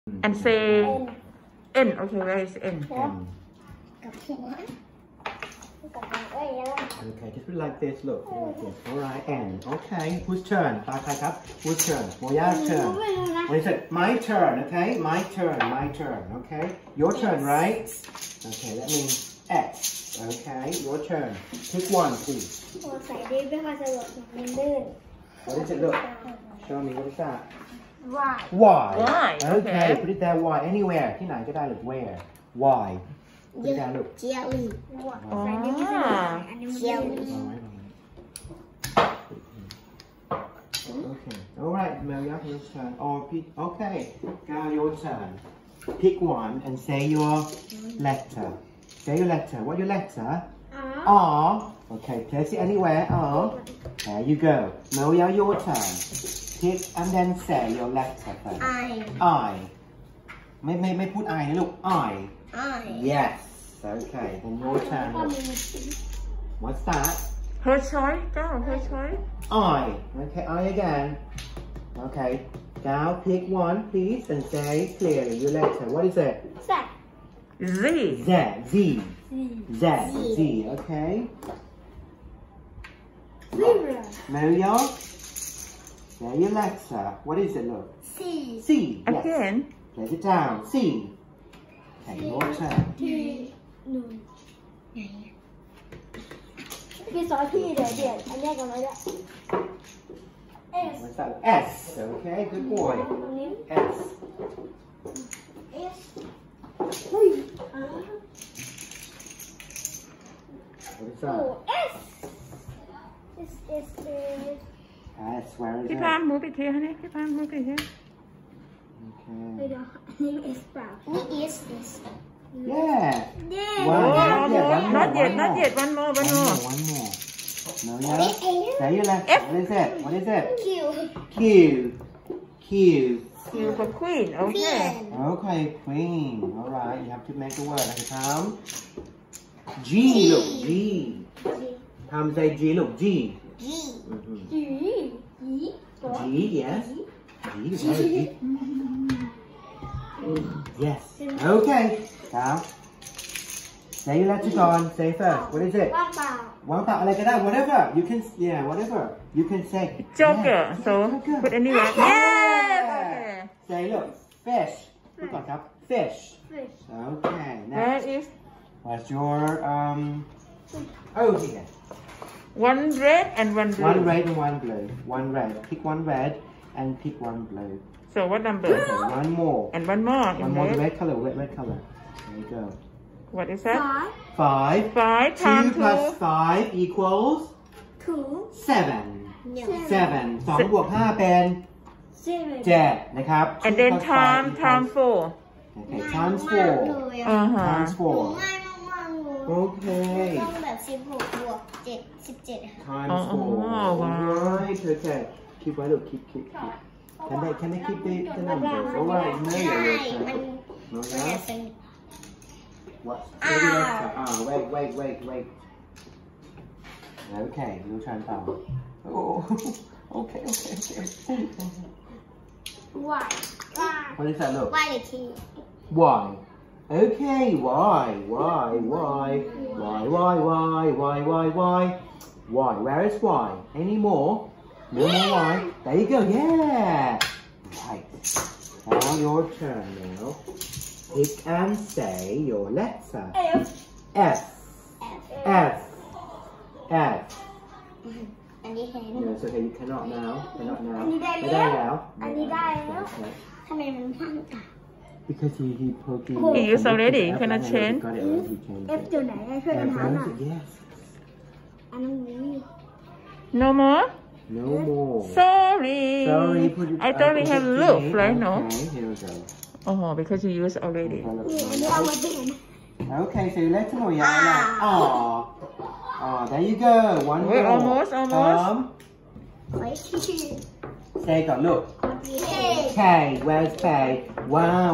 and say N. Okay, where is N? Okay, just put it like this, look. Like this. Alright, N. Okay, whose turn? Whose turn? Moya's turn. What is it? My turn, okay? My turn, okay? Your turn, right? Okay, that means X. Okay, your turn. Pick one, please. What is it, look? Show me, what is that? Y. Y. Okay. Put it there, Y. Anywhere. ที่ไหนก็ได้ look. Where? Y. Put it there, look. Jelly. Jelly. Okay. Alright, Melia, your turn. Okay. Now your turn. Pick one and say your letter. Say your letter. What your letter? R. Okay, place it anywhere. R. There you go. Melia, your turn. Pick and then say your letter first. I. ไม่พูด I นะลูก I. Yes. Okay. Then your turn. What's that? Her choice. Go. Her choice. I. Okay. I again. Okay. Now pick one, please, and say clearly your letter. What is it? Z. Z. Okay. Mario. Say your letter. What is it, look? C. Yes. Again. Place it down. C. Okay, your turn. พี่สอนพี่เดี๋ยวอันนี้ก่อนเลย What's that? S. Okay, good boy. S. What is that? S. Where is พี่ it? พาม move it here, honey. พี่พาม move it here. Okay. นี่เอสเปล่านี่เอส Yeah. Oh, One more. not yet. One more. One more. No, say your letter. F. What is it? Q. Q. Q for Queen. Okay. Okay, Queen. All right, you have to make a word. Okay, Tom. G. Look, G. Tom, say G. Look, G. G. G. Yes. G. Yes. Okay. Tom. Say your letter on. Say first. What is it? ว่างเปล่า One part, like that, whatever. You can, whatever. You can say. Joker. Yeah, So Joker. put anywhere. Yes. Okay. Say, look, fish. Look on top. Fish. Okay. Where Next. is What's your Oh dear. one red and one blue? One red and one blue. One red. Pick one red and pick one blue. So what number? Okay, one more. And one more. One more. The Red. red color. Red color. There you go. What is that? 5. 5 2 times plus 2. 5 equals 7. 7 2 บวก 5 เป็น 7 นะครับ And then 2 plus 5 time 4. Okay, times 4. Times 4. โอเคต้องแบบ16บวก7 17 Times 4. wow. Alright, okay. Keep right up, keep. Can they keep the numbers? Alright, no, no, What? Wait. Okay, you try and follow. Oh, okay. Y. What does that look? Y หรือ T? Y. Okay, Y. Y. Where is Y? Any more? No more Y. There you go. Yeah. Right. Now your turn now. Pick and say your letter. F. อันนี้เห็น No, it's okay. You cannot now. อันนี้ได้แล้ว อันนี้ได้แล้วทำไมมันห้ามกัน Because he poked you. He used already. You cannot change. Got it already. He changed F it. จุดไหนช่วยกันหาหน่อย Yes. อันนี้ No more? No more. Sorry. Put it, I thought we have look, right? No? Okay, here we go. Oh, because you used already. อันนี้เอาไว้ที่ไหน Okay, so you let him know, yeah. There you go. One Wait, more. almost. ไว้ที่ Say, go, look. K. K, where's K? Wow.